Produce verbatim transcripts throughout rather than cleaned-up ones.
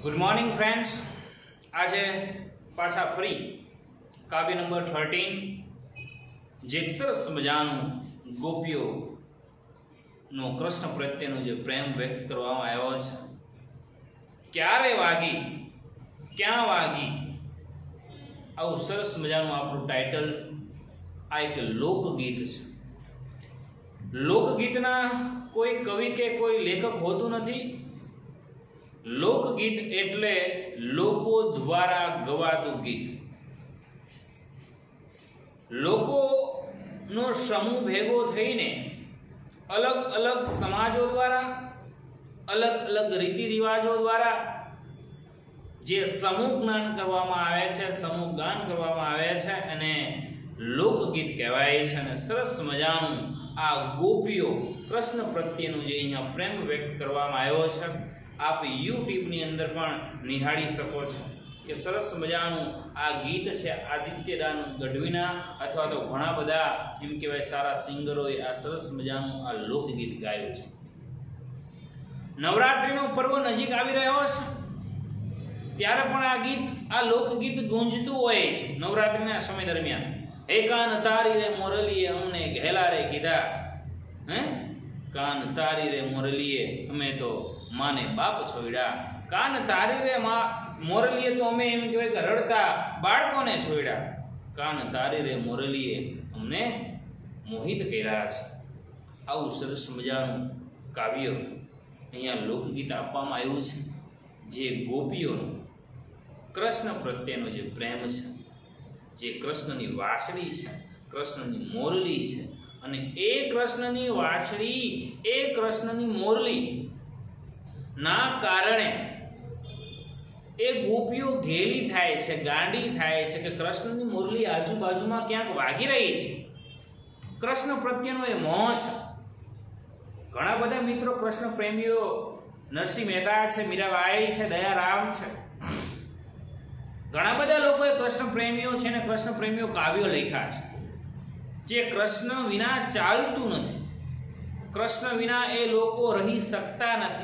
Good morning friends. आज पाछा फरी काव्य नंबर थर्टीन जे सरस मजानु गोपीओ नो कृष्ण प्रत्येनो जे प्रेम व्यक्त करवामां आव्यो छे। क्यारे वागी क्या वागी आवुं सरस मजानुं आपणुं टाइटल। आ एक लोकगीत छे। लोकगीतना कोई कवि के कोई लेखक होतुं नथी। लोकगीत एटले लोको द्वारा गवातुं गीत। लोको नो समूह भेगो थईने अलग अलग समाजों द्वारा अलग अलग रीति रिवाजों द्वारा जे समूह ज्ञान करवामां आवे छे, समूह गान करवामां आवे छे अने लोकगीत कहेवाय छे। अने सरस मजानुं आ गोपीओ कृष्ण प्रत्येनुं जे अहींया प्रेम व्यक्त करवामां आव्यो छे। आप यूट्यूब नी अंदर पण निहाળી શકો છો કે સરસ મજાનું આ ગીત છે આદિત્યદાન ગઢવીના અથવા તો ઘણા બધા એમ કહેવાય સારા સિંગરોએ આ સરસ મજાનું આ લોકગીત ગાયું છે। નવરાત્રીનો પર્વ નજીક આવી રહ્યો છે ત્યારે પણ આ ગીત આ લોકગીત ગુંજતું હોય છે નવરાત્રીના સમય દરમિયાન। હે કાન તારી રે મોરલીએ અમને ઘેલા રે કીધા, હે કાન તારી રે મોરલીએ અમે તો माने बाप छोड़ा। कान तारी रे मा मोरलीए तो अमे एम कहेवाय के रड़ता बाळकोने छोड़ा। कान तारी रे मोरलीए अमने मोहित कर्या छे। आवुं सरस मजानुं काव्य अहींया लोकगीत आपवामां आव्युं छे जे गोपीओनो कृष्ण प्रत्येनो जे प्रेम छे, जे कृष्णनी वासड़ी छे, कृष्णनी मोरली छे अने ए कृष्णनी वासड़ी ए कृष्णनी मोरली ना कारणे ए गोपीओ घेली थाय छे, गांडी थाय छे के कृष्णनी मुरली आजूबाजूमां क्यांक वागी रही छे। कृष्ण प्रत्येनो ए मोह छे। घणा बधा मित्रों कृष्ण प्रेमीओ नरसिंह मेहता छे, मीराबाई छे, दयाराम छे, घणा बधा लोकोए कृष्ण प्रेमीओ छे ने कृष्ण प्रेमीओ काव्यो लख्या छे जे कृष्ण विना चालतुं नथी। कृष्ण विना ए लोको रही सकता नथी।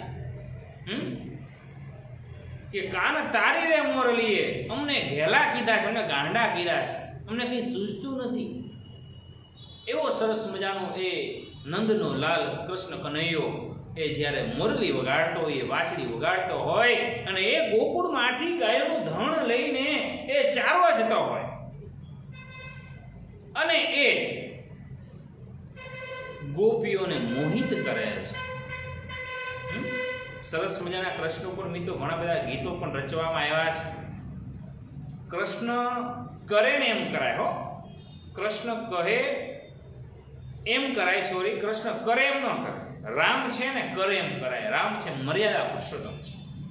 के कान तारी रे मोरलीए अमने घेला कीधा छे, अमने गांडा कीधा छे, अमने कई सूझतुं नथी। एवो सरस मजानो ए नंदनो लाल कृष्ण कन्हैयो ए ज्यारे मुरली वगाड़तो ए वाछड़ी वगाड़तो होय अने ए गोकुळमांथी गायोनुं धण लईने ए चारवा जतो होय अने ए गोपीओने मोहित करे छे। सरस मजाना कृष्ण पर मित्रों घणा बधा गीतो पण रचवामां आव्या छे। कृष्ण करे ने एम कराय हो, कृष्ण कहे एम कराय, सॉरी कृष्ण करे एम न कराय। राम छे ने करे एम कराय। राम छे मर्यादा पुरुषोत्तम छे।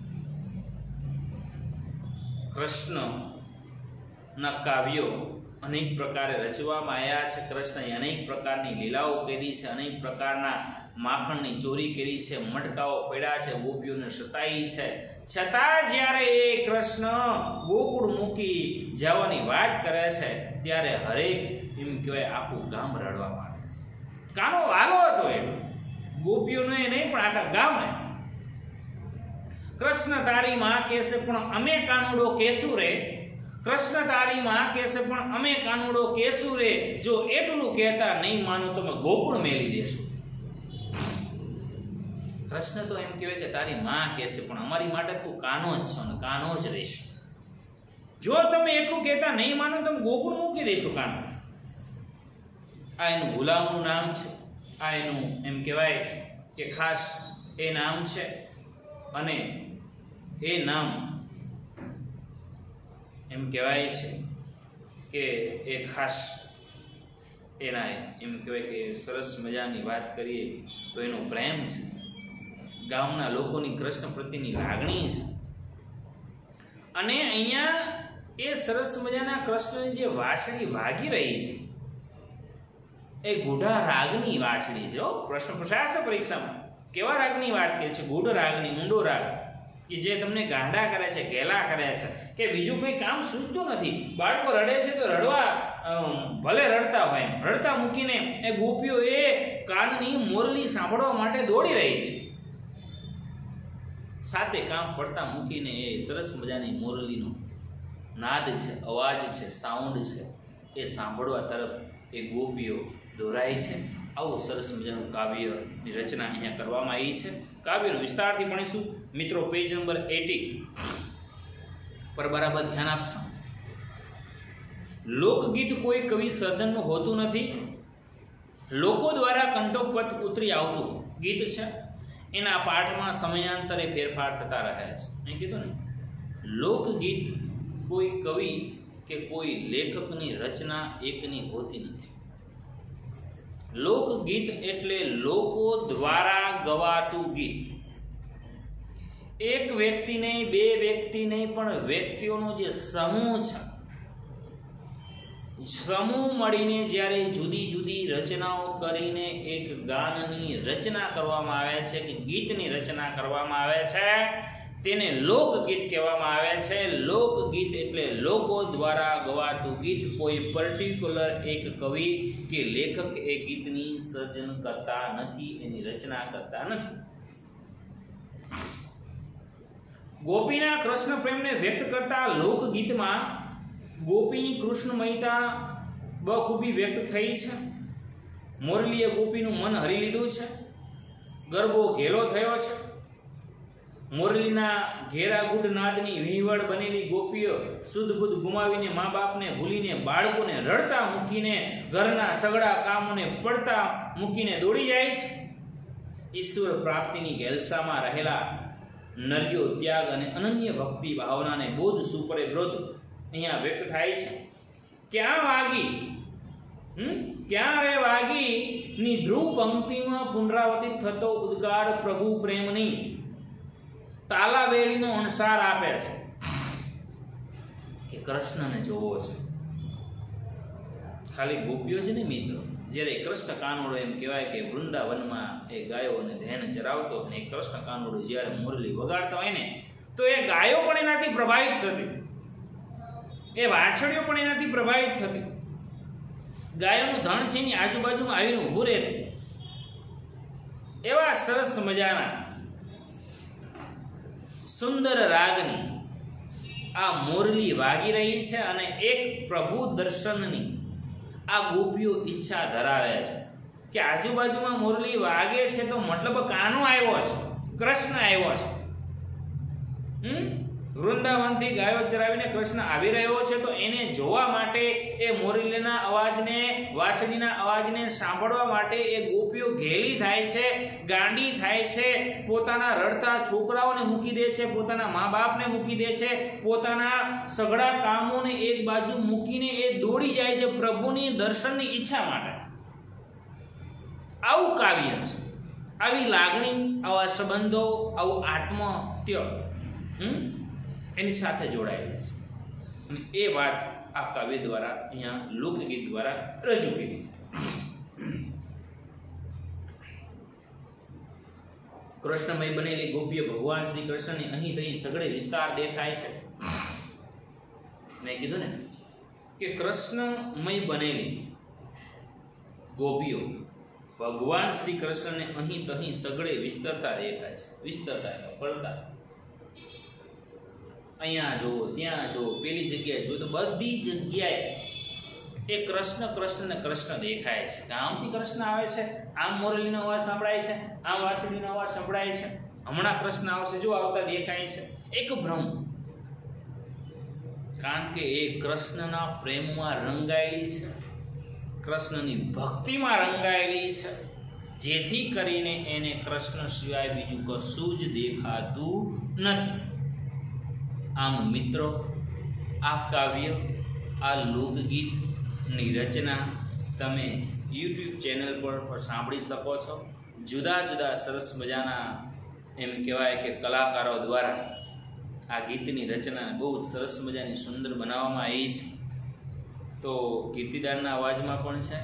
कृष्ण ना काव्यो अनेक प्रकारे रचवामां आव्या छे। कृष्णએ अनेक प्रकारनी लीलाओ करी छे, अनेक प्रकारना माखणनी चोरी करी छे, मटकाओ पड्या छे, गोपीओने सताई छे। छतां ज्यारे ए कृष्ण गोकुळ मूकी जवानी वाट करे छे त्यारे हरेक एम कहेवाय आखुं गाम रडवा मांडे छे। कानो वालो हतो ए गोपीओने नहीं पण आखा गामे। कृष्ण तारी मां कहेशे पण अमे कानुडो केसुं रे। कृष्ण तारी मां कहेशे पण अमे कानुडो केसुं रे। जो एटલું કહેતા નહીં માનો તો मैं गोकुळ मेली देशुं। कृष्ण तो एम कहे कि तारी मां कहेशे पण अमारी माटे तू कानो ज छो ने कानो ज रहीश। जो तमे एटલું कहेता नहीं मानो तो गोकुळ मूकी देशो कानो। आ एनुं गुलामनुं नाम छे। आ एनुं एम कहेवाय के खास ए नाम छे अने ए नाम एम कहेवाय छे के ए खास एना एम कहेवाय के सरस मजानी वात करीए तो एनो प्रेम छे। गामना लोकोनी कृष्ण प्रत्येनी लागणी छे अने अहींया ए सरस मजाना कृष्णनी जे वाछड़ी वागी रही छे ए गुढ़ा रागनी वाछड़ी छे। हो प्रश्न प्रशास्त्र परीक्षामां केवा रागनी वात करे छे? गुढ़ रागनी, ऊंडो राग कि जे तमने गांडा करे छे, घेला करे छे के बीजुं कोई काम सूझतुं नथी। बाळको रडे छे तो रडवा भले रडता होय, रडता मूकीने ए गोपीओ ए काननी मोरली सांभळवा माटे दौड़ी रही छे। સાથે કામ પડતા મૂકીને એ સરસ મજાની મોરલીનો નાદ છે, અવાજ છે, સાઉન્ડ છે, એ સાંભળવા તરફ એ ગોપીઓ દોરાય છે. આવું સરસ મજાનું કાવ્યની રચના અહીંયા કરવામાં આવી છે. કાવ્યનો વિસ્તારથી ભણીશું મિત્રો. પેજ નંબર એટી પર બરાબર ધ્યાન આપશો. લોકગીત કોઈ કવિ સર્જનનું હોતું નથી. લોકો દ્વારા કંઠોપત ઉતરી આવતું ગીત છે. એના પાઠમાં સમયાંતરે ફેરફાર થતા રહે છે. મેં કીધું ને, લોકગીત કોઈ કવિ કે કોઈ લેખકની રચના એકની હોતી નથી. લોકગીત એટલે લોકો દ્વારા ગવાતું ગીત. એક વ્યક્તિ નહીં, બે વ્યક્તિ નહીં, પણ વ્યક્તિઓનો જે સમૂહ છે, સમૂહ મળીને જ્યારે જુદી જુદી રચનાઓ કરીને એક ગાનની રચના કરવામાં આવે છે, કે ગીતની રચના કરવામાં આવે છે, તેને લોકગીત કહેવામાં આવે છે. લોકગીત એટલે લોકો દ્વારા ગવાતું ગીત. કોઈ પર્ટિક્યુલર એક કવિ કે લેખક એ ગીતની સર્જન કરતા નથી, એની રચના કરતા નથી. ગોપીના કૃષ્ણ પ્રેમને વ્યક્ત કરતા લોકગીતમાં ગોપીની કૃષ્ણમયતા બખૂબી વ્યક્ત થઈ છે. મોરલીએ ગોપીનું મન હરી લીધું છે. ગરબો ઘેલો થયો છે. મોરલીના ઘેરા ગુડ નાદની વિહવળ બનેલી ગોપીઓ શુદ્ધ બુદ્ધ ગુમાવીને, મા બાપને ભૂલીને, બાળકોને રડતા મૂકીને, ઘરના સગડા કામોને પડતા મૂકીને દોડી જાય છે. ઈશ્વર પ્રાપ્તિની ઘેલસામાં રહેલા નર્યો ત્યાગ અને અનન્ય ભક્તિ ભાવનાને બોધ સુપરે વિરોધ અહીંયા વ્યક્ત થાય છે. ક્યાં વાગી હમ ક્યાં રે વાગી ની ધ્રુવ પંક્તિમાં પુનરાવર્તિત થતો ઉદ્ગાર પ્રભુ પ્રેમની તાલાવેલીનો અણસાર આપે છે કે કૃષ્ણને જોવો છે. ખાલી ગોપીઓ જ નહીં મિત્રો, જ્યારે કૃષ્ણ કાનુડો એમ કહેવાય કે વૃંદાવનમાં એ ગાયોને ધ્યાન ચરાવતો, અને એ કૃષ્ણ કાનુડો જ્યારે મુરલી વગાડતો હોય ને, તો એ ગાયો પણ એનાથી પ્રભાવિત થતી, એ વાછડીઓ પણ એનાથી પ્રભાવિત થતી. ગાયોનું ધણ છે એની આજુબાજુમાં આવીને ઊભું રહેતું. એવા સરસ મજાના સુંદર રાગની આ મોરલી વાગી રહી છે, અને એક પ્રભુ દર્શનની આ ગોપીઓ ઈચ્છા ધરાવે છે કે આજુબાજુમાં મોરલી વાગે છે તો મતલબ કાનો આવ્યો છે, કૃષ્ણ આવ્યો છે. હમ વૃંદાવનથી ગાયો ચરાવીને કૃષ્ણ આવી રહ્યો છે, તો એને જોવા માટે, એ મોરલીના અવાજને, વાંસળીના અવાજને સાંભળવા માટે એ ગોપીઓ ઘેલી થાય છે, ગાંડી થાય છે. પોતાના રડતા છોકરાઓને મૂકી દે છે, પોતાના મા બાપને મૂકી દે છે, પોતાના સઘળા કામોને એક બાજુ મૂકીને એ દોડી જાય છે પ્રભુની દર્શનની ઈચ્છા માટે. આવું કાવ્ય છે, આવી લાગણી, આવા સંબંધો, આવું આત્મત્ય હમ એની સાથે જોડાયેલી છે. અને એ વાત આ કાવ્ય દ્વારા, અહીંયા લોકગીત દ્વારા રજૂ કરી છે. કૃષ્ણમય બનેલી ગોપીઓ ભગવાન શ્રી કૃષ્ણની અહીં તહીં સગળે વિસ્તાર દેખાય છે. મેં કીધું ને કે કૃષ્ણમય બનેલી ગોપીઓ ભગવાન શ્રી કૃષ્ણને અહીં તહીં સગળે વિસ્તરતા દેખાય છે. વિસ્તરતા ફરતા, અહીંયા જુઓ, ત્યાં જુઓ, પેલી જગ્યાએ જુઓ, તો બધી જગ્યાએ એ કૃષ્ણ કૃષ્ણ ને કૃષ્ણ દેખાય છે. આમથી કૃષ્ણ આવે છે, આમ મોરલીનો અવાજ સંભળાય છે, આમ વાંસળીનો અવાજ સંભળાય છે, હમણાં કૃષ્ણ આવશે, જો આવતા દેખાય છે. એક ભ્રમ, કારણ કે એ કૃષ્ણના પ્રેમમાં રંગાયેલી છે, કૃષ્ણની ભક્તિમાં રંગાયેલી છે, જેથી કરીને એને કૃષ્ણ સિવાય બીજું કશું જ દેખાતું નથી. આમ મિત્રો, આ કાવ્ય, આ લોકગીતની રચના તમે યુટ્યુબ ચેનલ પર સાંભળી શકો છો. જુદા જુદા સરસ મજાના એમ કહેવાય કે કલાકારો દ્વારા આ ગીતની રચના બહુ સરસ મજાની સુંદર બનાવવામાં આવી છે. તો કીર્તિદાનના અવાજમાં પણ છે,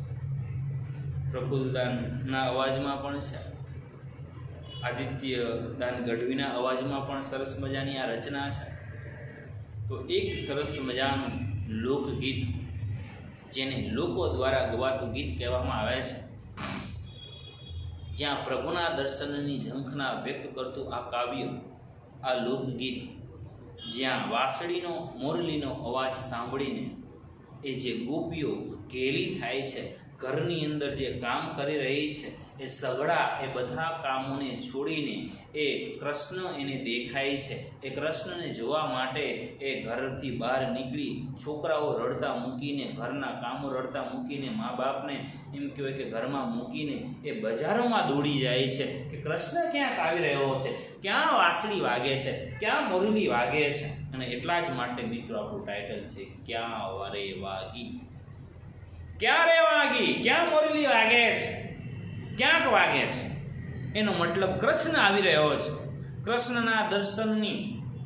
પ્રફુલ્લદાનના અવાજમાં પણ છે, આદિત્ય દાન ગઢવીના અવાજમાં પણ સરસ મજાની આ રચના છે. તો એક સરસ મજાનું લોકગીત, જેને લોકો દ્વારા ગવાતું ગીત કહેવામાં આવે છે, જ્યાં પ્રભુના દર્શનની ઝંખના વ્યક્ત કરતું આ કાવ્ય આ લોકગીત જ્યાં વાંસળીનો મોરલીનો અવાજ સાંભળીને એ જે ગોપીઓ ઘેલી થાય છે, ઘરની અંદર જે કામ કરી રહી છે, એ સગડા એ બધા કામોને છોડીને એ કૃષ્ણ એને દેખાય છે. એ કૃષ્ણને જોવા માટે એ ઘરથી બહાર નીકળી છોકરાઓ રડતા મૂકીને, ઘરના કામો રડતા મૂકીને, મા બાપને એમ કહેવાય કે ઘરમાં મૂકીને એ બજારોમાં દોડી જાય છે કે કૃષ્ણ ક્યાંક આવી રહ્યો છે, ક્યાં વાંસળી વાગે છે, ક્યાં મોરલી વાગે છે. અને એટલા જ માટે મિત્રો આપણું ટાઇટલ છે ક્યાં વારે વાગી. ક્યાં રે વાગી, ક્યાં મોરલી વાગે છે, ક્યાંક વાગે છે. એનો મતલબ કૃષ્ણ આવી રહ્યો છે. કૃષ્ણના દર્શનની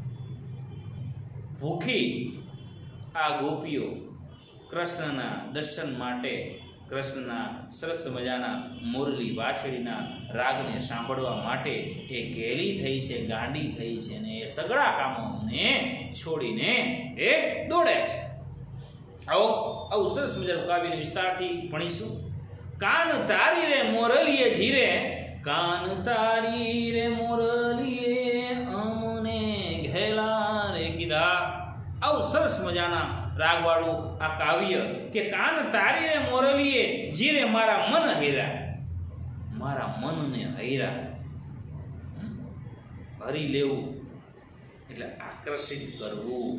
ભૂખી આ ગોપીઓ કૃષ્ણના દર્શન માટે કૃષ્ણના સરસ મજાના મોરલી વાંસળીના રાગને સાંભળવા માટે એ ઘેલી થઈ છે, ગાંડી થઈ છે, અને એ સગળા કામોને છોડીને એ દોડે છે. આવો આવું સરસ મજાનું કાવ્યને વિસ્તારથી ભણીશું. કાન તારી રે મોરલીએ જીરે, કાન તારી રે મોરલીએ અમને ઘેલા રે કીધા. આવું સરસ મજાના રાગવાળું આ કાવ્ય કે કાન તારી રે મોરલીએ જીરે, મારા મન હૈરા, મારા મનને હૈરા. હરી લેવું એટલે આકર્ષિત કરવું,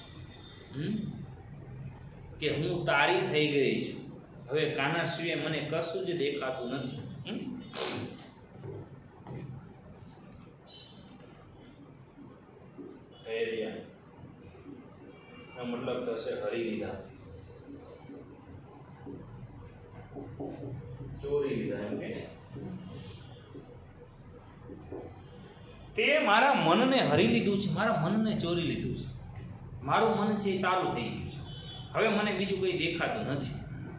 કે હું તારી થઈ ગઈ છું, હવે કાના સિવાય મને કશું જ દેખાતું નથી. મતલબ થશે હરી લીધા, ચોરી લીધા. એમ કે તે મારા મનને હરી લીધું છે, મારા મનને ચોરી લીધું છે. મારું મન છે એ તારું થઈ ગયું છે, હવે મને બીજું કઈ દેખાતું નથી.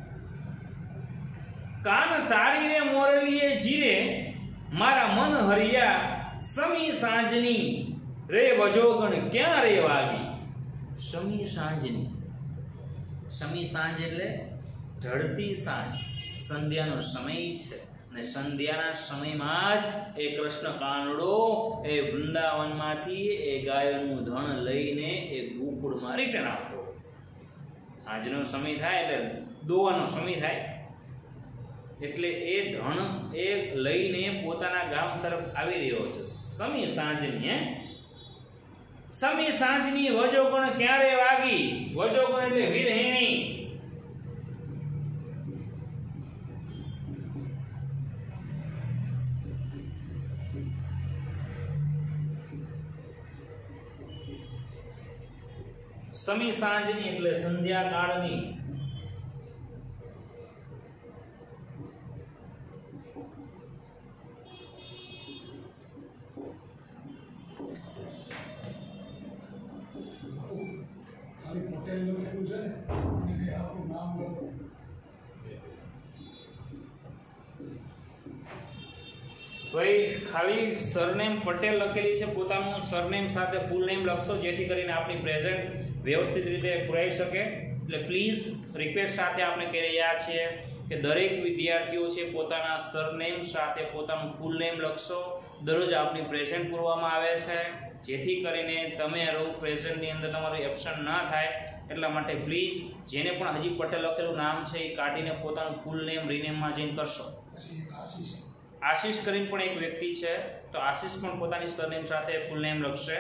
કાન તારી રે મોરલીએ જીરે, મારા મન હરિયા સમી સાંજની રે વજોગણ ક્યાં રે વાગી. સમી સાંજની, સમી સાંજ એટલે ઢળતી સાંજ, સંધ્યાનો સમય છે. અને સંધ્યાના સમયમાં જ એ કૃષ્ણ કાનડો એ વૃંદાવનમાંથી એ ગાયોનું ધણ લઈને એ ગોકુળમાં રિટર્ન આવતો. આજનો સમય થાય એટલે દોવાનો સમય થાય, એટલે એ ધણ એ લઈને પોતાના ગામ તરફ આવી રહ્યો છે. સમી સાંજની, હે સમી સાંજની વજોગણ ક્યારે વાગી. વજોગણ એટલે વિરહિણી. સમી સાંજની એટલે સંધ્યા કાળની. ભાઈ ખાલી સરનેમ પટેલ લખેલી છે, પોતાનું સરનેમ સાથે ફૂલ નેમ લખશો જેથી કરીને આપણી પ્રેઝન્ટ વ્યવસ્થિત રીતે પુરાઈ શકે. એટલે પ્લીઝ રિક્વેસ્ટ સાથે આપણે કહી રહ્યા છીએ કે દરેક વિદ્યાર્થીઓ છે પોતાના સરનેમ સાથે પોતાનું ફૂલ નેમ લખશો. દરરોજ આપણી પ્રેઝન્ટ પૂરવામાં આવે છે જેથી કરીને તમે રોજ પ્રેઝન્ટની અંદર તમારું એબ્સન્ટ ના થાય. એટલા માટે પ્લીઝ જેને પણ હજી પટેલ લખેલું નામ છે એ કાઢીને પોતાનું ફૂલ નેમ રીનેમમાં જઈને કરશો. આશીષ કરીને પણ એક વ્યક્તિ છે, તો આશીષ પણ પોતાની સરનેમ સાથે ફૂલ નેમ લખશે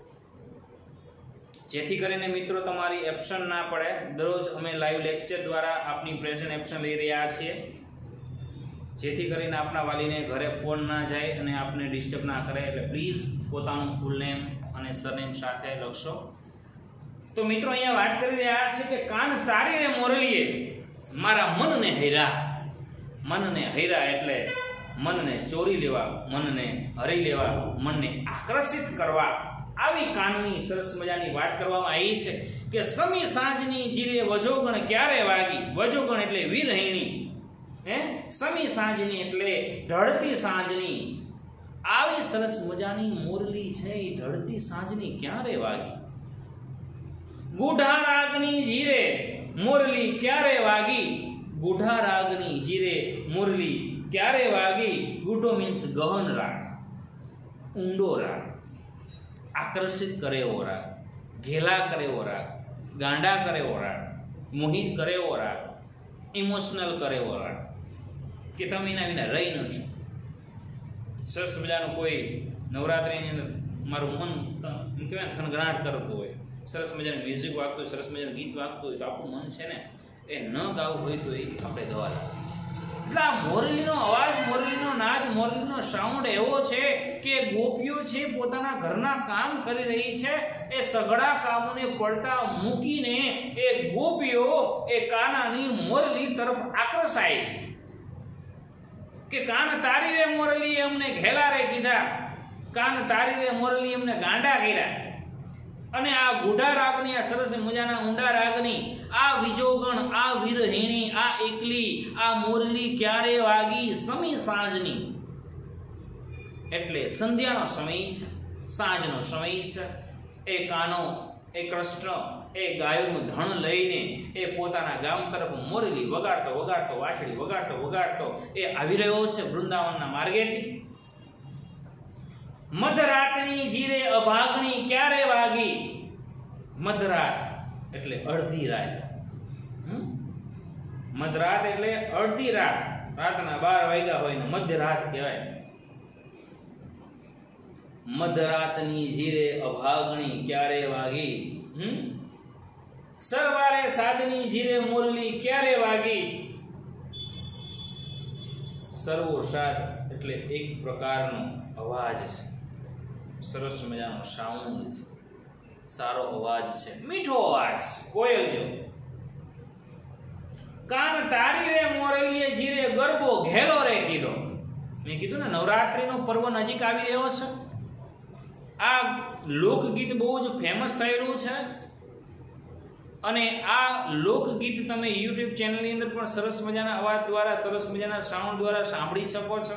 જેથી કરીને મિત્રો તમારી એબ્સન્ટ ના પડે. દરરોજ અમે લાઈવ લેક્ચર દ્વારા આપની પ્રેઝન્ટ એબ્સન્ટ લઈ રહ્યા છીએ જેથી કરીને આપના વાલીને ઘરે ફોન ના જાય અને આપને ડિસ્ટર્બ ના કરે. એટલે પ્લીઝ પોતાનું ફૂલ નેમ અને સરનેમ સાથે લખશો. તો મિત્રો અહીંયા વાત કરી રહ્યા છે કે કાન તારી રે મોરલીએ મારા મનને હૈરા. મનને હૈરા એટલે મનને ચોરી લેવા, મનને હરી લેવા, મનને આકર્ષિત કરવા. આવી કાનની સરસ મજાની વાત કરવામાં આવી છે કે સમી સાંજની જીરે વજોગણ ક્યારે વાગી. વજોગણ એટલે વિરહિણી, હે સમી સાંજની એટલે ઢળતી સાંજની. આવી સરસ મજાની મોરલી છે એ ઢળતી સાંજની ક્યારે વાગી. ગુઢા રાગની જીરે મોરલી ક્યારે વાગી. ગુઢા રાગની જીરે મોરલી ક્યારે વાગી. ગુઢો મીન્સ ગહન રાગ, ઊંડો રાગ. આકર્ષિત કરે એવો રાગ, ઘેલા કરે એવો રાગ, ગાંડા કરે એવો રાગ, મોહિત કરે એવો રાગ, ઇમોશનલ કરે એવો રાગ કે તમે એના વિના રહી ન છો. સરસ મજાનું કોઈ નવરાત્રિની અંદર મારું મન એમ કહેવાય ને થનગનાટ કરતું હોય, સરસ મજાનું મ્યુઝિક વાગતું હોય, સરસ મજાનું ગીત વાગતું હોય, તો આપણું મન છે ને એ ન ગાવું હોય તો એ આપણે ગવા લાગે. એટલે આ મોરલીનો અવાજ, મોરલીનો નાદ, મોરલીનો સાઉન્ડ એવો છે કે ગોપીઓ છે પોતાના ઘરના કામ કરી રહી છે, એ સઘળા કામોને પડતા મૂકીને એ ગોપીઓ એ કાનાની મોરલી તરફ આકર્ષાય છે કે કાન તારી રે મોરલી અમને ઘેલા રે કીધા, કાન તારી રે મોરલી અમને ગાંડા કર્યા. અને આ ગુઢા રાગની, આ સરસ મજાના ઊંડા રાગની આ વિજોગણ, આ વિરહિણી, આ એકલી આ મોરલી ક્યારે વાગી? સમી સાંજની. એટલે સંધ્યાનો સમય છે, સાંજનો સમય છે. એ કાનો, એ કૃષ્ણ એ ગાયોનું ધણ લઈને એ પોતાના ગામ તરફ મોરલી વગાડતો વગાડતો, વાછડી વગાડતો વગાડતો એ આવી રહ્યો છે વૃંદાવનના માર્ગેથી. મધરાતની જીરે અભાગણી ક્યારે વાગી? મધરાત એટલે અડધી રાત. મધરાત એટલે અડધી રાત, રાતના બાર વાગ્યા હોય ને મધ્યરાત કહેવાય. મધરાતની જીરે અભાગણી ક્યારે વાગી? હમ સરવારે સાધની જીરે મોરલી ક્યારે વાગી? સર્વો સાદ એટલે એક પ્રકારનો અવાજ છે, સરસ મજાનો સાઉન્ડ છે, સારો અવાજ છે, મીઠો અવાજ, કોયલ જેવો. કાન તારી રે મોરલીએ જીરે ગરબો ઘેલો રે કીધો. મેં કીધું ને નવરાત્રીનો પર્વ નજીક આવી રહ્યો છે. આ લોકગીત બહુ જ ફેમસ થયેલું છે અને આ લોકગીત તમે યુટ્યુબ ચેનલની અંદર પણ સરસ મજાના અવાજ દ્વારા, સરસ મજાના સાઉન્ડ દ્વારા સાંભળી શકો છો.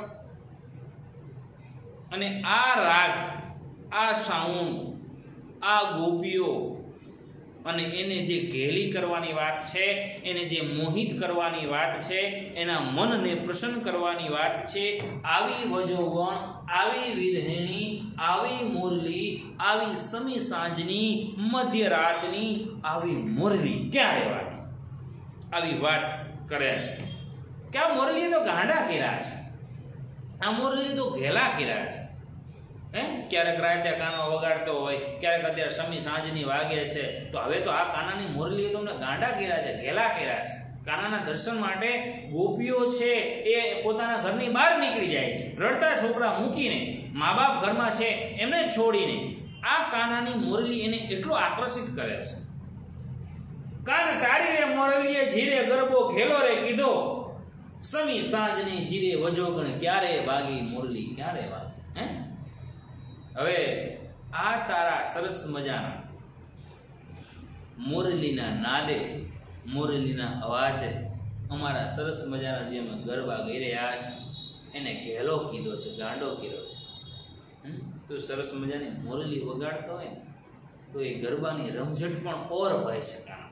અને આ રાગ, આ સાઉન્ડ, આ ગોપીઓ અને એને જે ઘેલી કરવાની વાત છે, એને જે મોહિત કરવાની વાત છે, એના મનને પ્રસન્ન કરવાની વાત છે, આવી વજોવણ, આવી વિરહિણી, આવી મુરલી, આવી સમી સાંજની, મધ્યરાતની આવી મુરલી ક્યારે વાગી? આવી વાત કરે છે કે આ મુરલી તો ગાંડા કર્યા છે, આ મુરલી તો ઘેલા કર્યા છે. હે ક્યારેક રાતે કાનો વગાડતો હોય, ક્યારેક અત્યારે સમી સાંજની વાગે છે, તો હવે તો આ કાનાની મુરલી તમને ગાંડા કર્યા છે, ઘેલા કર્યા છે. કાનાના દર્શન માટે ગોપીઓ છે એ પોતાના ઘરની બહાર નીકળી જાય છે, રડતા છોકરા મૂકીને, મા બાપ ઘરમાં છે એમને છોડીને. આ કાનાની મુરલી એને એટલો આકર્ષિત કરે છે. કાન તારી રે મોરલીએ જીરે ગરબો ઘેલો રે કીધો, સમી સાંજની જીરે વજોગણ ક્યારે વાગી? મુરલી ક્યારે વાગી? હે હવે આ તારા સરસ મજાના મોરલીના નાદે, મોરલીના અવાજે અમારા સરસ મજાના જે અમે ગરબા ગાઈ રહ્યા છે એને ઘેલો કીધો છે, ગાંડો કીધો છે. તો સરસ મજાની મોરલી વગાડતો હોય ને તો એ ગરબાની રમઝટ પણ ઓર હોય છે. કારણ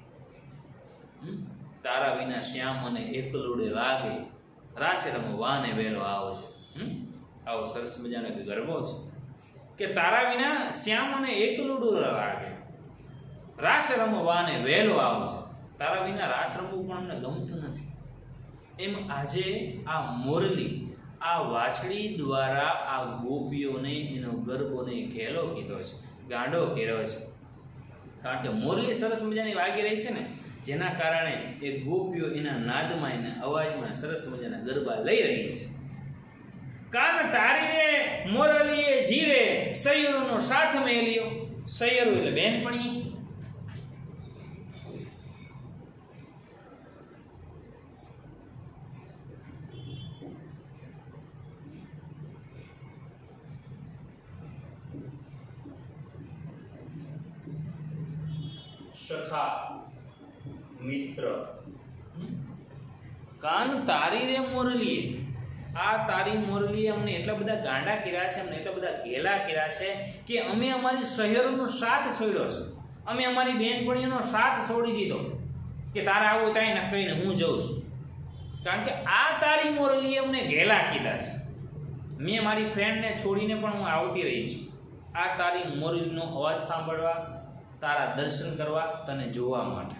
તારા વિના શ્યામ અને એકલુડે વાગે, રાસે રમવાને વેલો આવો છે. આવો સરસ મજાનો એક ગરબો છે કે તારા વિના શ્યામ અને એકલુડું લાગે, રાસ રમવાને વહેલો આવો છે. તારા વિના રાસ રમવું પણ અમને ગમતું નથી. એમ આજે આ મોરલી, આ વાછડી દ્વારા આ ગોપીઓને એનો ગરબોને ઘેલો કીધો છે, ગાંડો કર્યો છે. કારણ કે મોરલી સરસ મજાની વાગી રહી છે ને, જેના કારણે એ ગોપીઓ એના નાદમાં, એના અવાજમાં સરસ મજાના ગરબા લઈ રહી છે. કાન તારી રે મોરલીએ જીરે સૈયરોનો સાથ મેલ્યો. સૈયરો એટલે બેનપણી. સખા, મિત્ર. કાન તારી રે મોરલીએ, આ તારી મોરલીએ અમને એટલા બધા ગાંડા કર્યા છે, અમને એટલા બધા ઘેલા કર્યા છે કે અમે અમારી શહેરોનો સાથ છોડ્યો છે, અમે અમારી બેનપણીઓનો સાથ છોડી દીધો કે તારે આવું થાય ને કહીને હું જઉં છું. કારણ કે આ તારી મોરલીએ અમને ઘેલા કીધા છે. મેં મારી ફ્રેન્ડને છોડીને પણ હું આવતી રહી છું. આ તારી મોરલીનો અવાજ સાંભળવા, તારા દર્શન કરવા, તને જોવા માટે.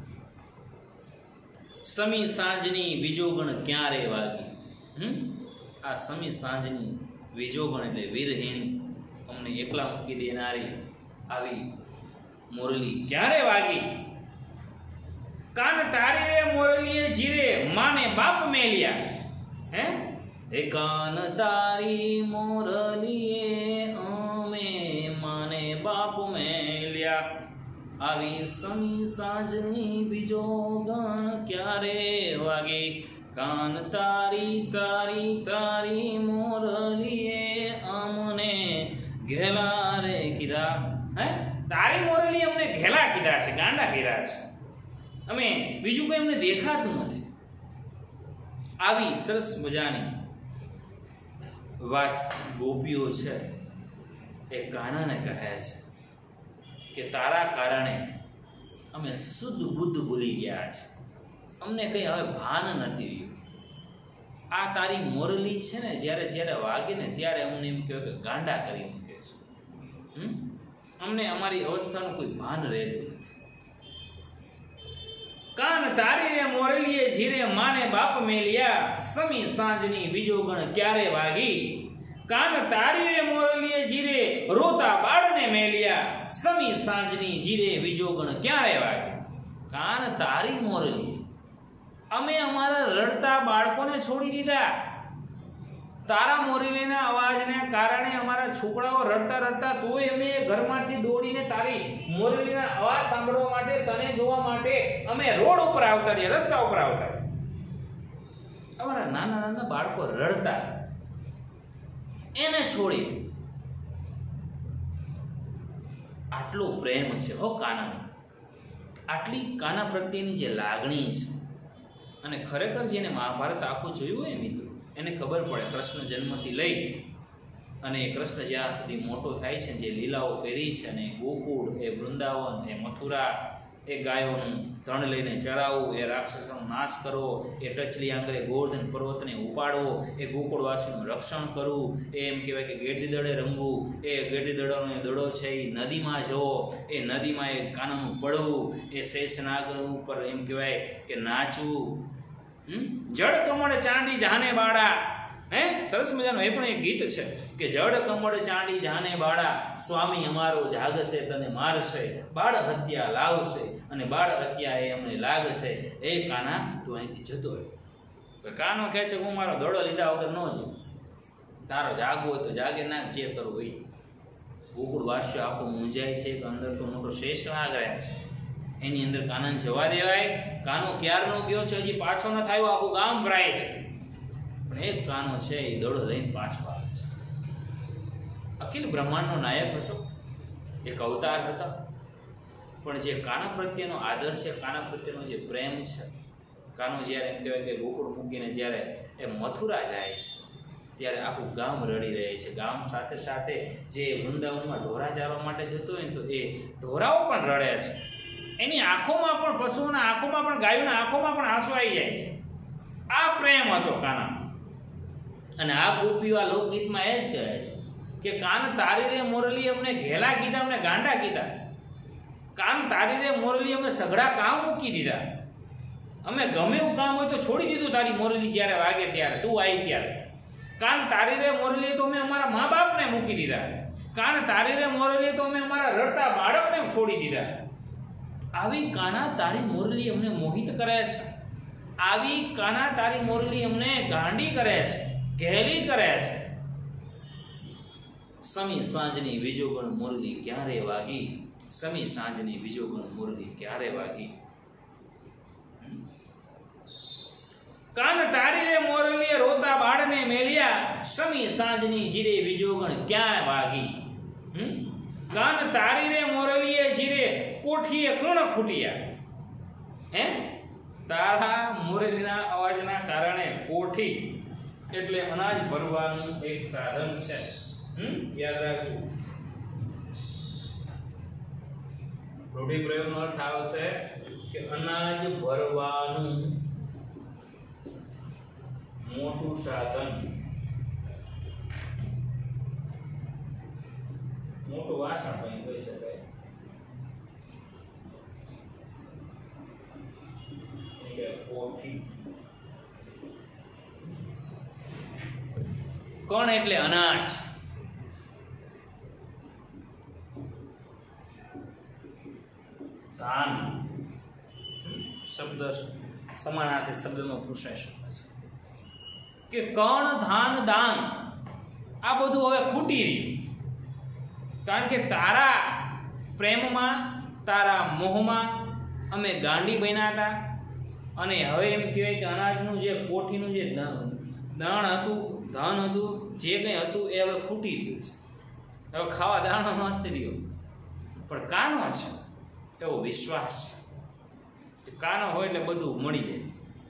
સમી સાંજની વિજોગણ ક્યારે વાગી. હમ આ સમી સાંજની વિજોગણ એટલે વીરહીણી, અમને એકલા મૂકી દેનારી આવી મોરલી ક્યારે વાગી. કાન તારી રે મોરલીએ જીરે માને બાપ મેલ્યા. હે એ કાન તારી મોરલીએ અમે માને બાપ મેલ્યા. આવી સમી સાંજની વિજોગણ ક્યારે વાગે. કાન તારી તારી તારી મોરલીએ અમને ઘેલા રે કીધા. હે તારી મોરલી અમને ઘેલા કીધા છે, ગાંડા કર્યા છે. અમે બીજું કોઈ અમને દેખાતું નથી. આવી સરસ મજાની વાત ગોપીઓ છે એ કાનાને કહે છે કે તારા કારણે અમે શુદ્ધ બુદ્ધ ભૂલી ગયા છે, અમને કઈ હવે ભાન નથી રહ્યું. આ તારી મોરલી છે ને જ્યારે જ્યારે વાગે ને ત્યારે અમને એમ કહેવાય કે ગાંડા કરી મૂકે છે. હમ અમને અમારી અવસ્થાનું કોઈ ભાન રહેતું નથી. કાન તારી રે મોરલીએ જીરે માને બાપ મેલ્યા. સમી સાંજની વિજોગણ ક્યારે વાગી. કાન તારી રે મોરલીએ જીરે રોતા બાળને મેલ્યા. સમી સાંજની જીરે વિજોગણ ક્યારે વાગી. કાન તારી મોરલી અમે અમારા રડતા બાળકોને છોડી દીધા. તારા મોરલીના અવાજને કારણે અમારા છોકરાઓ રડતા રડતા તોય અમે ઘરમાંથી દોડીને તારી મોરલીના અવાજ સાંભળવા માટે, તને જોવા માટે અમે રોડ ઉપર આવતા રહ્યા, રસ્તા ઉપર આવતા. અમારા નાના નાના બાળકો રડતા, એને છોડી. આટલો પ્રેમ છે હો કાના, આટલી કાના પ્રત્યેની જે લાગણી છે. અને ખરેખર જેને મહાભારત આખું જોયું હોય મિત્રો એને ખબર પડે કૃષ્ણ જન્મથી લઈ અને કૃષ્ણ જ્યાં સુધી મોટો થાય છે, જે લીલાઓ કરી છે, અને ગોકુળ, એ વૃંદાવન, એ મથુરા, એ ગાયોનું ધણ લઈને ચરાવવું, એ રાક્ષસોનો નાશ કરવો, એ ટચલી આંગળે ગોવર્ધન પર્વતને ઉપાડવો, એ ગોકુળવાસીનું રક્ષણ કરવું, એ એમ કહેવાય કે ગેડી દડે રમવું, એ ગેડી દડાનો એ દડો છે એ નદીમાં જવો, એ નદીમાં એ કાનાનું પડવું, એ શેષનાગ ઉપર એમ કહેવાય કે નાચવું. હમ જળ કમળ ચાંડી જાને બાળા. હે સરસ મજાનું એ પણ એક ગીત છે કે જળ કમળ ચાંડી જાને બાળા, સ્વામી અમારો જાગશે તને મારશે, બાળ હત્યા લાવશે અને બાળ હત્યા એ અમને લાગશે. એ કાના તું અહીંથી જતો રહ્યો. કાનો કહે છે હું મારો દડો લીધા વગર ન જઉં, તારો જાગવો હોય તો જાગે, ના જે કરવું હોય. ગોકુળ વાસ્ય આખું મૂંઝાય છે કે અંદર તો મોટો શ્રેષ્ઠ નાગ રહ્યા છે, એની અંદર કાનાને જવા દેવાય. કાનો ક્યારનો ગયો છે, હજી પાછો ન થયો, આખું ગામ ભરાય છે. પણ એક કાનો છે એ દડો લઈને પાછો આવે છે. અખિલ બ્રહ્માંડનો નાયક હતો, એક અવતાર હતો, પણ જે કાના પ્રત્યેનો આદર છે, કાના પ્રત્યેનો જે પ્રેમ છે, કાનો જ્યારે એમ કહેવાય કે ગોકુળ મૂકીને જ્યારે એ મથુરા જાય છે ત્યારે આખું ગામ રડી રહે છે. ગામ સાથે સાથે જે વૃંદાવનમાં ઢોરા ચારવા માટે જતો હોય ને તો એ ઢોરાઓ પણ રડે છે. એની આંખોમાં પણ, પશુઓના આંખોમાં પણ, ગાયોના આંખોમાં પણ આંસુ આવી જાય છે. આ પ્રેમ હતો કાના. અને આ ગોપીઓ આ લોકગીતમાં એ જ કહે છે કે કાન તારી રે મોરલી અમને ઘેલા કીધા, અમને ગાંડા કીધા. કાન તારી રે મોરલી અમે સઘળા કામ મૂકી દીધા. અમે ગમે એવું કામ હોય તો છોડી દીધું તારી મોરલી જ્યારે વાગે ત્યારે, તું આવી ત્યારે. કાન તારી રે મોરલી તો અમે અમારા મા બાપને મૂકી દીધા. કાન તારી રે મોરલી તો અમે અમારા રડતા બાળકને છોડી દીધા. આવી કાના તારી મોરલી અમને મોહિત કરે છે. આવી કાના તારી મોરલી અમને ગાંડી કરે છે, ઘેલી કરે છે. સમી સાંજની વિજોગણ મોરલી ક્યારે વાગી. સમી સાંજની વિજોગણ મોરલી ક્યારે વાગી. કાન તારી રે મોરલીએ રોતા બાળને મેલ્યા. સમી સાંજની જીરે વિજોગણ ક્યાં વાગી. હમ કાન તારી રે મોરલીએ જીરે કોઠીએ કણ ફૂટ્યા. હે તારા મોરલીના અવાજના કારણે કોઠી એટલે અનાજ ભરવાનું એક સાધન છે. હમ યાદ રાખજો. રૂઢિપ્રયોગનો અર્થ આવશે કે અનાજ ભરવાનું મોટું સાધન. મોટું વાસણ પણ કહી શકાય. કણ એટલે અનાજ. ધાન શબ્દ સમાનાર્થી શબ્દનો પુરુષાય શબ્દ છે કે કણ ધાન દાન આ બધું હવે ખૂટી રહ્યું. કારણ કે તારા પ્રેમમાં તારા મોહમાં અમે ગાંડી બન્યા હતા. અને હવે એમ કહેવાય કે અનાજનું જે કોઠીનું જે દાણ હતું ધન હતું જે કંઈ હતું એ હવે ખૂટી ગયું છે. હવે ખાવા દાણો નથી રહ્યો પણ કાનો છે એવો વિશ્વાસ છે. કાનો હોય એટલે બધું મળી જાય.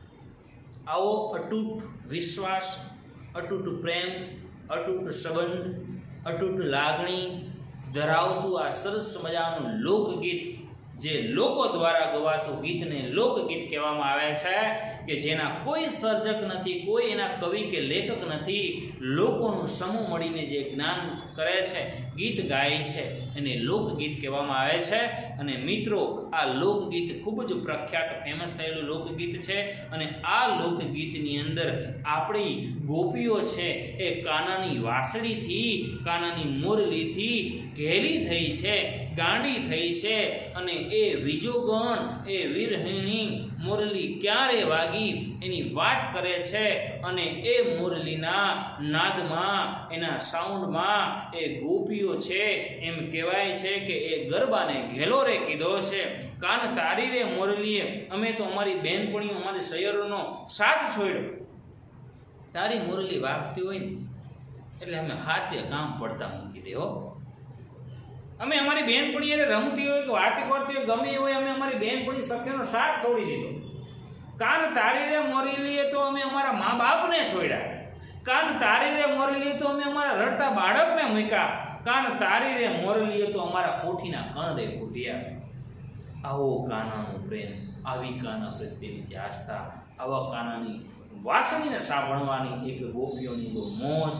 આવો અતૂટ વિશ્વાસ, અતૂટ પ્રેમ, અતૂટ સંબંધ, અતૂટ લાગણી ધરાવતું આ સરસ મજાનું લોકગીત, જે લોકો દ્વારા ગવાતું ગીતને લોકગીત કહેવામાં આવે છે કે જેના કોઈ સર્જક નથી, કોઈ એના કવિ કે લેખક નથી. લોકોનું સમૂહ મળીને જે જ્ઞાન કરે છે, ગીત ગાય છે, એને લોકગીત કહેવામાં આવે છે. અને મિત્રો, આ લોકગીત ખૂબ જ પ્રખ્યાત ફેમસ થયેલું લોકગીત છે. અને આ લોકગીતની અંદર આપણી ગોપીઓ છે એ કાનાની વાંસળીથી, કાનાની મુરલીથી ઘેલી થઈ છે, ગાંડી થઈ છે. અને એ વિજોગણ, એ વિરહિણી મુરલી ક્યારે વાગી એની વાટ કરે છે. અને એ મુરલીના નાદમાં, એના સાઉન્ડમાં એ ગોપીઓ છે એમ કહેવાય છે કે એ ગરબાને ઘેલો રે કીધો છે. કાન તારી રે મોરલીએ અમે તો અમારી બહેનપણીઓ, અમારી સૈયરોનો સાથ છોડ્યો. તારી મુરલી વાગતી હોય ને એટલે અમે હાથે કામ પડતા મૂકી દે. હો, અમે અમારી બહેનપણી એને રમતી હોય કે વાતી કરતી હોય, ગમે હોય, અમે અમારી બહેનપણી સખીનો સાથ છોડી દીધો. કાન તારી રે મોરલીએ તો અમે અમારા મા બાપને છોડ્યા. કાન તારી રે મોરલીએ તો અમે અમારા રડતા બાળકને મૂક્યા. કાન તારી રે મોરલીએ તો અમારા કોઠીના કણ રે કોઠિયા. આવો કાનાનો પ્રેમ, આવી કાના પ્રત્યેની જે આસ્થા, આવા કાનાની વાસણીને સાંભળવાની એક ગોપીઓની જો મોજ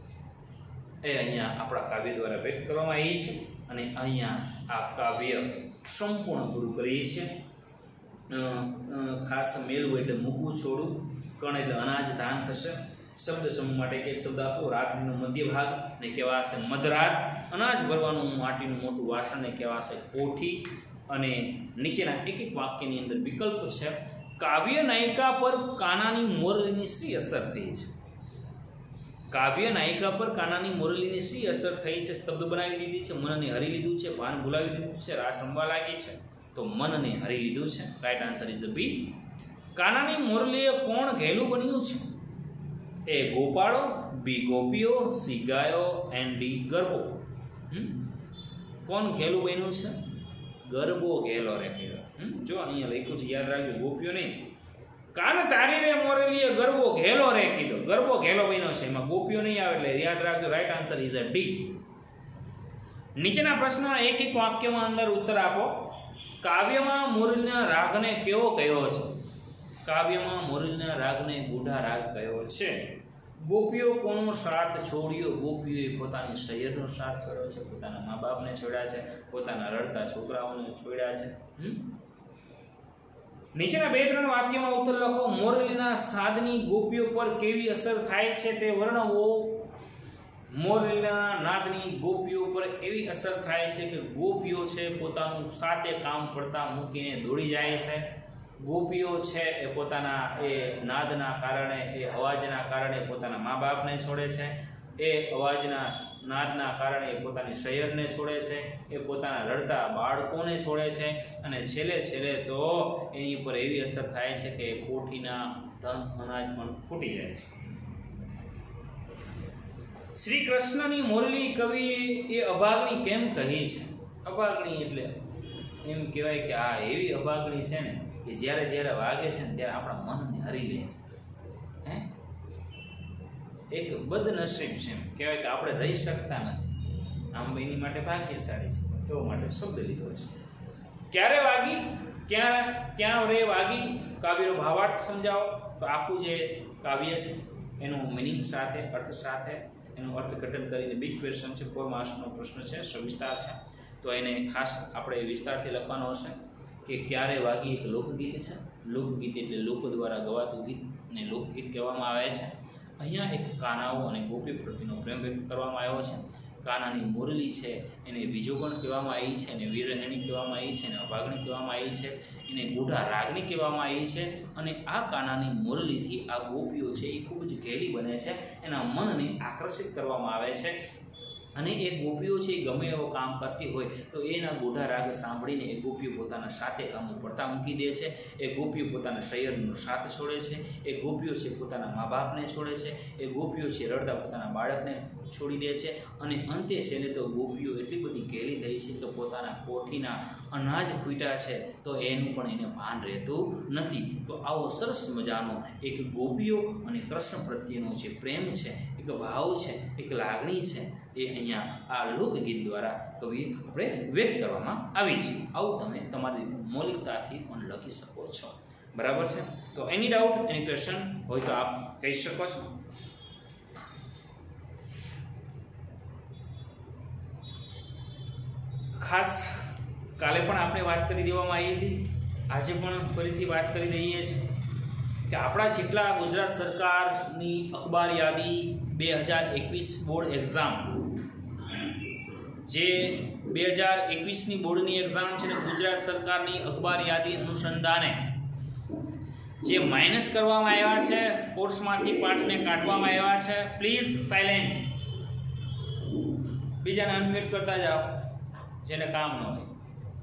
એ અહીંયા આપણા કાવ્ય દ્વારા વ્યક્ત કરવામાં આવી છે. અને અહીંયા આ કાવ્ય સંપૂર્ણ પૂરું કરીએ છીએ. ખાસ મેળવું એટલે મૂકવું છોડવું, કણ એટલે અનાજ ધાન થશે. શબ્દ સમૂહ માટે એક શબ્દ આપો. રાત્રિનો મધ્ય ભાગ ને કહેવાશે મધરાત. અનાજ ભરવાનું માટીનું મોટું વાસણ ને કહેવાશે કોઠી. અને નીચેના એક એક વાક્યની અંદર વિકલ્પ છે. કાવ્ય નાયિકા પર કાનાની મોરલીની શી અસર થઈ છે? કાવ્ય નાયિકા પર કાનાની મોરલીની શી અસર થઈ છે? સ્તબ્ધ બનાવી દીધી છે, મનને હરી લીધું છે, ભાન ભૂલાવી દીધું છે, રાસ રમવા લાગી છે. તો મનને હરી લીધું છે. Right answer is B. કાનાની મોરલીએ કોણ ઘેલું બન્યું છે? એ ગોપાળો, બી ગોપીઓ, સી ગાયો એન્ડ ડી ગરબો. કોણ ઘેલું બન્યું છે? ગરબો ઘેલો રે કીધો. જો અહીંયા લખ્યું છે, યાદ રાખજો, ગોપીઓ નહીં. કાન તારી રે મોરલીએ ગરબો ઘેલો રે કીધો. ગરબો ઘેલો બન્યો છે, એમાં ગોપીઓ નહીં આવે એટલે યાદ રાખજો. Right answer is a D. નીચેના પ્રશ્નના એક એક વાક્યમાં અંદર ઉત્તર આપો. કાવ્યમાં મુરલીના રાગને કેવો કયો છે? કાવ્યમાં મુરલીના રાગને બુઢા રાગ કયો છે? ગોપીઓ કોનો સાથ છોડ્યો? ગોપીઓએ પોતાની સૈયરનો સાથ છોડ્યો છે, પોતાના મા બાપને છોડ્યા છે, પોતાના રડતા છોકરાઓને છોડ્યા છે. નીચેના બે ત્રણ વાક્યમાં ઉત્તર લખો. મોરલીના સાદની ગોપીઓ પર કેવી અસર થાય છે તે વર્ણવો. મોરલીના નાદની ગોપીઓ પર એવી અસર થાય છે કે ગોપીઓ છે પોતાનું સાથે કામ પડતા મૂકીને દોડી જાય છે. ગોપીઓ છે એ પોતાના એ નાદના કારણે, એ અવાજના કારણે પોતાના મા બાપને છોડે છે. એ અવાજના નાદના કારણે એ પોતાની સૈયરને છોડે છે. એ પોતાના રડતા બાળકોને છોડે છે. અને છેલ્લે છેલ્લે તો એની પર એવી અસર થાય છે કે કોઠીના ધન અનાજ પણ ફૂટી જાય છે. શ્રી કૃષ્ણની મોરલી કવિએ એ અભાગણી કેમ કહી છે? અભાગણી એટલે એમ કહેવાય કે આ એવી અભાગણી છે ને કે જ્યારે જ્યારે વાગે છે ને ત્યારે આપણા મનને હરી લે છે. હે, એક બદનસીબ છે એમ કહેવાય કે આપણે રહી શકતા નથી. આમ એની માટે ભાગ્યશાળી છે, એવો માટે શબ્દ લીધો છે. ક્યારે વાગી, ક્યાં ક્યાં રે વાગી, કાવ્યનો ભાવાર્થ સમજાવો. તો આખું જે કાવ્ય છે એનું મિનિંગ સાથે, અર્થ સાથે એનું અર્થઘટન કરીને બિગ ક્વેશ્ચન છે, ફોર માર્ક્સનો પ્રશ્ન છે, સવિસ્તાર છે, તો એને ખાસ આપણે વિસ્તારથી લખવાનો હશે કે ક્યારે વાગી એક લોકગીત છે. લોકગીત એટલે લોકો દ્વારા ગવાતું ગીત ને લોકગીત કહેવામાં આવે છે. અહીંયા એક કાનાઓ અને ગોપી પ્રત્યેનો પ્રેમ વ્યક્ત કરવામાં આવ્યો છે. કાનાની મુરલી છે એને બીજોગણ કહેવામાં આવી છે, એને વીરહેણી કહેવામાં આવી છે, એને અભાગણી કહેવામાં આવી છે, એને ગૂઢા રાગણી કહેવામાં આવી છે. અને આ કાનાની મુરલીથી આ ગોપીઓ છે એ ખૂબ જ ઘેરી બને છે, એના મનને આકર્ષિત કરવામાં આવે છે. અને એ ગોપીઓ છે એ ગમે એવો કામ કરતી હોય તો એના ગૂઢા રાગ સાંભળીને એ ગોપીઓ પોતાના સાથે કામ પડતા મૂકી દે છે. એ ગોપીઓ પોતાના શયરનો સાથ છોડે છે. એ ગોપીઓ છે પોતાના મા બાપને છોડે છે. એ ગોપીઓ છે રડતા પોતાના બાળકને છોડી દે છે. અને અંતે છેલ્લે તો ગોપીઓ એટલી બધી ઘેલી થઈ છે કે પોતાના કોઠીના અનાજ ખૂટ્યા છે તો એનું પણ એને ભાન રહેતું નથી. તો આવો સરસ મજાનો એક ગોપીઓ અને કૃષ્ણ પ્રત્યેનો જે પ્રેમ છે, એક ભાવ છે, એક લાગણી છે, એ અહીંયા આ લોકગીત દ્વારા કવિ આપણે વ્યક્ત કરવામાં આવી છે. આવું તમે તમારી મૌલિકતાથી પણ લખી શકો છો. બરાબર છે? તો એની ડાઉટ, એની ક્વેશ્ચન હોય તો આપ કહી શકો છો. ખાસ કાલે પણ આપણે વાત કરી દેવામાં આવી હતી, આજે પણ ફરીથી વાત કરી દઈએ છીએ કે આપણા જેટલા ગુજરાત સરકારની અખબાર યાદી બે હજાર એકવીસ બોર્ડ એક્ઝામ, જે બે હજાર એકવીસની બોર્ડની એક્ઝામ છે ને ગુજરાત સરકારની અખબાર યાદી અનુસંધાને જે માઇનસ કરવામાં આવ્યા છે, કોર્સમાંથી પાઠને કાઢવામાં આવ્યા છે, પ્લીઝ સાયલેન્ટ, બીજાને અનમ્યુટ કરતા જાઓ જેને કામ ન હોય.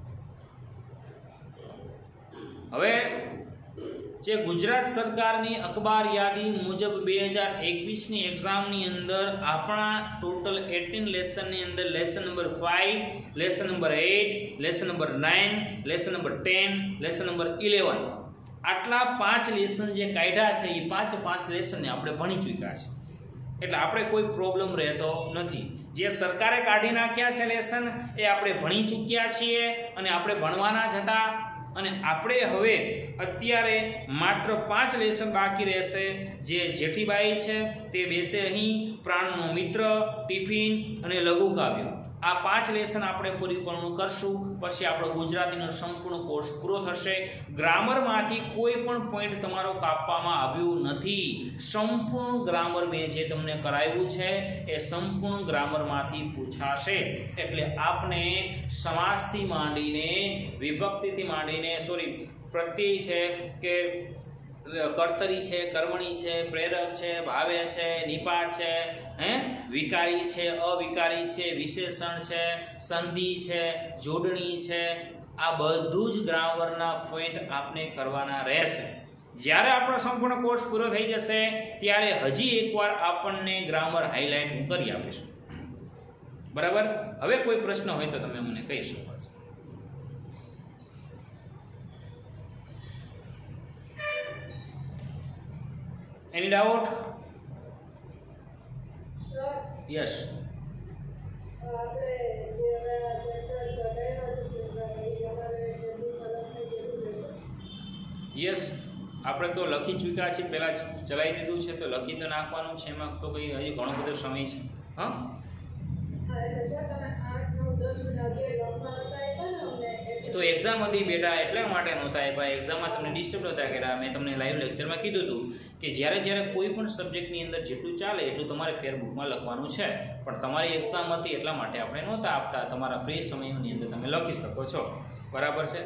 હવે જે ગુજરાત સરકારની અખબાર યાદી મુજબ બે હજાર એકવીસની એક્ઝામની અંદર આપણા ટોટલ અઠાર લેસનની અંદર લેસન નંબર પાંચ, લેસન નંબર આઠ, લેસન નંબર નવ, લેસન નંબર દસ, લેસન નંબર અગિયાર, આટલા પાંચ લેસન જે કાઢ્યા છે એ પાંચ પાંચ લેસનને આપણે ભણી ચૂક્યા છે. એટલે આપણે કોઈ પ્રોબ્લેમ રહેતો નથી. જે સરકારે કાઢી નાખ્યા છે લેસન એ આપણે ભણી ચૂક્યા છીએ અને આપણે ભણવાના જ હતા. અને આપણે હવે અત્યારે માત્ર પાંચ લેસન બાકી રહેશે. જે જેઠીબાઈ છે તે બેસે અહીં, પ્રાણનો મિત્ર, ટિફિન અને લઘુ કાવ્ય, આ પાંચ લેસન આપણે પરિપૂર્ણ કરશું. પછી આપણો ગુજરાતીનો સંપૂર્ણ કોર્સ પૂરો થશે. ગ્રામરમાંથી કોઈ પણ પોઈન્ટ તમારો કાપવામાં આવ્યું નથી. સંપૂર્ણ ગ્રામર મેં જે તમને કરાવ્યું છે એ સંપૂર્ણ ગ્રામરમાંથી પૂછાશે. એટલે આપને સમાસથી માંડીને, વિભક્તિથી માંડીને, સોરી પ્રત્યય છે કે કર્તરી છે, કર્મણી છે, પ્રેરક છે, ભાવે છે, નિપાત છે, હે વિકારી છે, અવિકારી છે, વિશેષણ છે, સંધિ છે, જોડણી છે, આ બધું જ ગ્રામરના પોઈન્ટ આપને કરવાના રહેશે. જ્યારે આપણો સંપૂર્ણ કોર્સ પૂરો થઈ જશે ત્યારે હજી એકવાર આપણને ગ્રામર હાઇલાઇટ હું કરી આપીશું. બરાબર? હવે કોઈ પ્રશ્ન હોય તો તમે મને કહી શકો છો. Any doubt? Sir? Yes. Yes, આપણે તો લખી ચૂક્યા છીએ, પહેલાં ચલાવી દીધું છે તો લખી તો નાખવાનું છે, એમાં તો કંઈ હજી ઘણો બધો સમય છે. હા, તો એક્ઝામ હતી બેટા એટલા માટે નહોતા આપ્યા. એક્ઝામમાં તમને ડિસ્ટર્બ નહોતા કર્યા. મેં તમને લાઈવ લેક્ચરમાં કીધું હતું કે જ્યારે જ્યારે કોઈ પણ સબ્જેક્ટની અંદર જેટલું ચાલે એટલું તમારે ફેરબુકમાં લખવાનું છે. પણ તમારી એક્ઝામ હતી એટલા માટે આપણે નહોતા આપતા. તમારા ફ્રી સમયની અંદર તમે લખી શકો છો. બરાબર છે?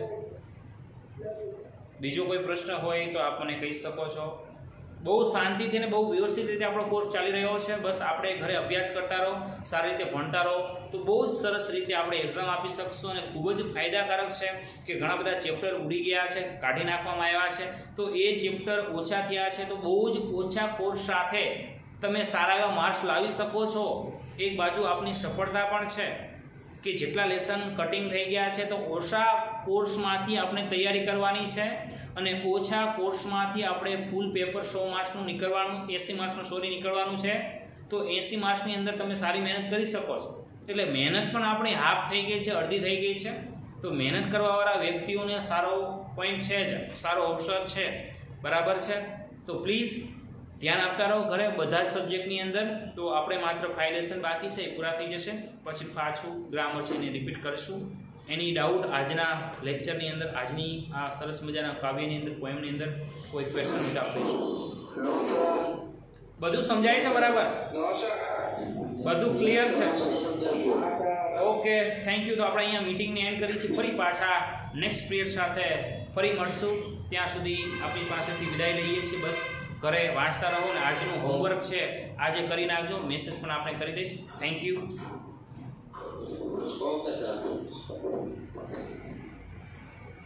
બીજો કોઈ પ્રશ્ન હોય તો આપ મને કહી શકો છો. બહુ શાંતિથી અને બહુ વ્યવસ્થિત રીતે આપણો કોર્સ ચાલી રહ્યો છે. બસ આપણે ઘરે અભ્યાસ કરતા રહો, સારી રીતે ભણતા રહો તો બહુ જ સરસ રીતે આપણે એક્ઝામ આપી શકશું. અને ખૂબ જ ફાયદાકારક છે કે ઘણા બધા ચેપ્ટર ઉડી ગયા છે, કાઢી નાખવામાં આવ્યા છે, તો એ ચેપ્ટર ઓછા થયા છે તો બહુ જ ઓછા કોર્સ સાથે તમે સારા એવા માર્ક્સ લાવી શકો છો. એક બાજુ આપની સફળતા પણ છે કે જેટલા લેસન કટિંગ થઈ ગયા છે તો ઓછા કોર્સમાંથી આપણે તૈયારી કરવાની છે. અને ઓછા કોર્સમાંથી આપણે ફૂલ પેપર સો માર્ક્સનું નીકળવાનું, એંસી માર્ક્સનું સોરી નીકળવાનું છે. તો એંસી માર્ક્સની અંદર તમે સારી મહેનત કરી શકો છો. એટલે મહેનત પણ આપણી હાફ થઈ ગઈ છે, અડધી થઈ ગઈ છે. તો મહેનત કરવાવાળા વ્યક્તિઓને સારો પોઈન્ટ છે જ, સારો અવસર છે. બરાબર છે? તો પ્લીઝ ધ્યાન આપતા રહો ઘરે બધા જ સબ્જેક્ટની અંદર. તો આપણે માત્ર ફાઇવ લેસન બાકી છે એ પૂરા થઈ જશે, પછી પાછું ગ્રામર છે એને રિપીટ કરીશું. એની ડાઉટ આજના લેક્ચરની અંદર, આજની આ સરસ મજાના કાવ્યની અંદર, પોએમની અંદર કોઈ ક્વેશ્ચન હોય તો આપણે લઈશું. બધું સમજાય છે બરાબર? બધું ક્લિયર છે? Okay, thank you. તો આપણે અહીંયા મીટિંગને એન્ડ કરી છે. ફરી પાછા નેક્સ્ટ પીરિયડ સાથે ફરી મળશું. ત્યાં સુધી આપણી પાસેથી વિદાય લઈએ છીએ. બસ ઘરે વાંચતા રહો ને આજનું હોમવર્ક છે આજે કરી નાખજો. મેસેજ પણ આપણે કરી દઈશ. Thank you.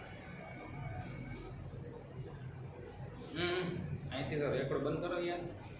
હમ અહીંથી તો રેકોર્ડ બંધ કરો યાર.